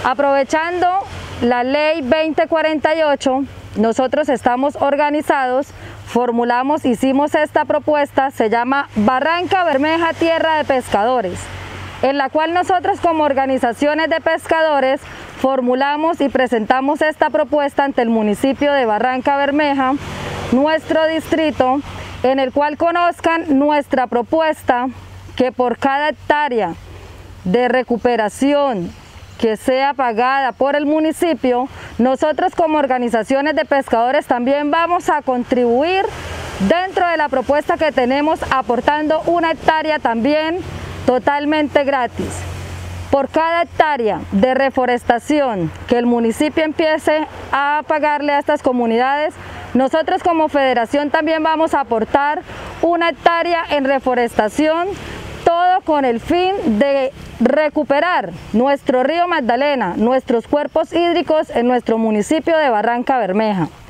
Aprovechando la ley 2048, nosotros estamos organizados, hicimos esta propuesta, se llama Barranca Bermeja Tierra de Pescadores, en la cual nosotros como organizaciones de pescadores formulamos y presentamos esta propuesta ante el municipio de Barranca Bermeja, nuestro distrito, en el cual conozcan nuestra propuesta, que por cada hectárea de recuperación que sea pagada por el municipio, nosotros como organizaciones de pescadores también vamos a contribuir dentro de la propuesta que tenemos, aportando una hectárea también totalmente gratis. Por cada hectárea de reforestación que el municipio empiece a pagarle a estas comunidades, nosotros como federación también vamos a aportar una hectárea en reforestación, todo con el fin de recuperar nuestro río Magdalena, nuestros cuerpos hídricos en nuestro municipio de Barranca Bermeja.